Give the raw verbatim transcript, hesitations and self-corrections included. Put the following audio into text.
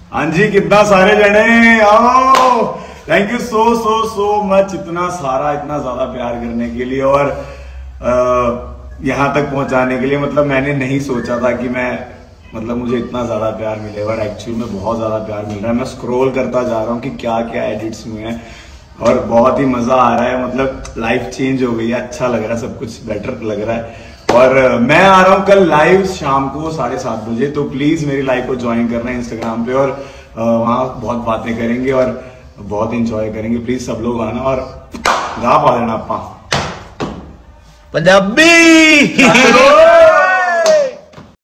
हाँ जी, कितना सारे जने आओ। Thank you so so so much, इतना सारा इतना ज्यादा प्यार करने के लिए और यहाँ तक पहुंचाने के लिए। मतलब मैंने नहीं सोचा था कि मैं मतलब मुझे इतना ज्यादा प्यार मिलेगा और एक्चुअली में बहुत ज्यादा प्यार मिल रहा है। मैं स्क्रॉल करता जा रहा हूँ कि क्या क्या एडिट्स में है और बहुत ही मजा आ रहा है। मतलब लाइफ चेंज हो गई है, अच्छा लग रहा है, सब कुछ बेटर लग रहा है। और मैं आ रहा हूँ कल लाइव शाम को साढ़े सात बजे, तो प्लीज मेरी लाइव को ज्वाइन करना है इंस्टाग्राम पे और वहां बहुत बातें करेंगे और बहुत इंजॉय करेंगे। प्लीज सब लोग आना और गा पा देना आपा पंजाबी।